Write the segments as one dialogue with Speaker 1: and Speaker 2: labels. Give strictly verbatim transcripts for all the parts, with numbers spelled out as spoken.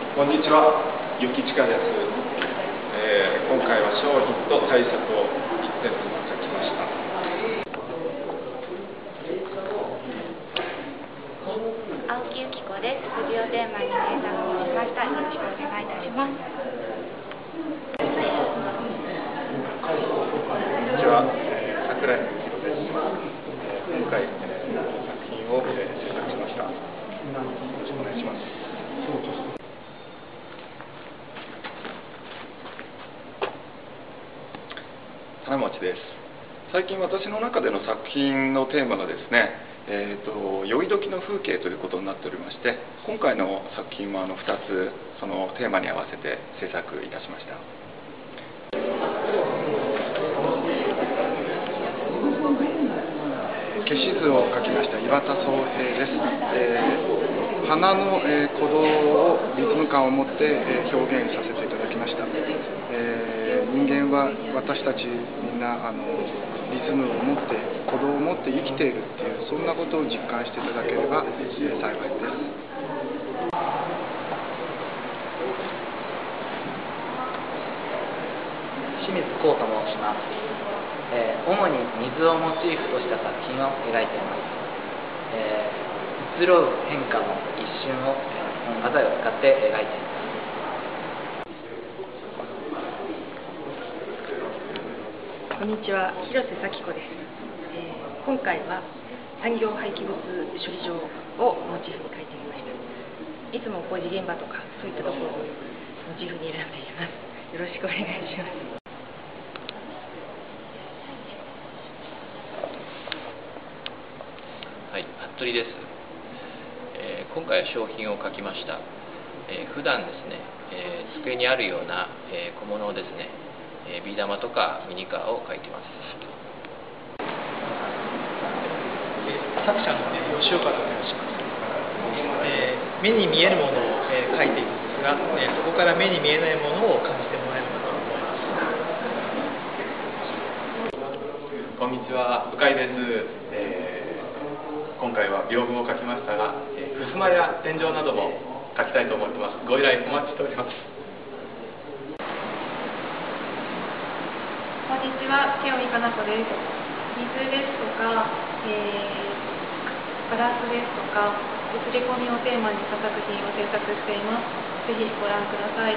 Speaker 1: こんにちは、ゆきちかです。えー、今回は商品と対策をいってんに書きました。
Speaker 2: 青木由紀子です。無料電話に連絡をしました。よろしくお願いいたします。
Speaker 1: こんにちは、えー、桜井宏です。えー、今回、えー、作品を、えー、制作しました。よろしくお願いします。金持です。最近私の中での作品のテーマがですね、えーと、酔い時の風景ということになっておりまして、今回の作品はあのふたつそのテーマに合わせて制作いたしました。消し図を描きました岩田宗平です。えー、花の、えー、鼓動をリズム感を持って、えー、表現させていただきました。えー、人間は私たちみんなあのリズムを持って鼓動を持って生きているっていうそんなことを実感していただければ、えー、幸いです。
Speaker 3: 清水光と申します。えー、主に水をモチーフとした作品を描いています。えー、移ろう変化の一瞬を、えー、技を使って描いています。
Speaker 4: こんにちは、広瀬咲子です。えー、今回は産業廃棄物処理場をモチーフに描いてみました。いつも工事現場とかそういったところをモチーフに選んでいます。よろしくお願いします。
Speaker 5: はい、服部です。えー、今回は商品を描きました。えー、普段ですね、えー、机にあるような、えー、小物をですね、えー、ビー玉とかミニカーを描いてます。
Speaker 6: 作者の、ね、吉岡と申します。えー、目に見えるものを、えー、描いているんですが、えー、そこから目に見えないものを感じてもらえればと思います。
Speaker 1: こんにちは、向井です。えー、今回は屏風を描きましたが、えー、襖や天井なども描きたいと思ってます。ご依頼お待ちしております。
Speaker 7: こんにちは、清見かな子です。水ですとか、えーガラスですとか、映り込みをテーマにした作品を制作しています。ぜひご覧ください。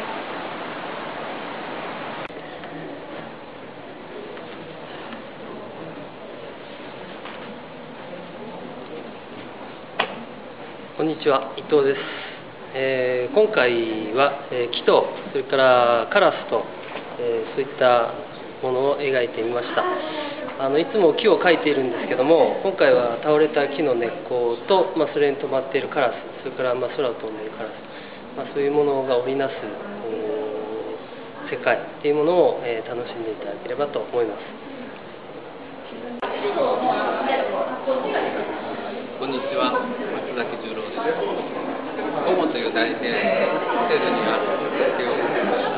Speaker 8: こんにちは、伊藤です。えー、今回は、えー、木とそれからカラスと、えー、そういったものを描いてみました。あのいつも木を描いているんですけども、今回は倒れた木の根っこと、まあ、それに止まっているカラス、それからまあ空を飛んでいるカラス、まあ、そういうものが織りなす世界というものを、えー、楽しんでいただければと思います。
Speaker 9: こんにちは、松崎十郎です。ゴモという大生成ルには手を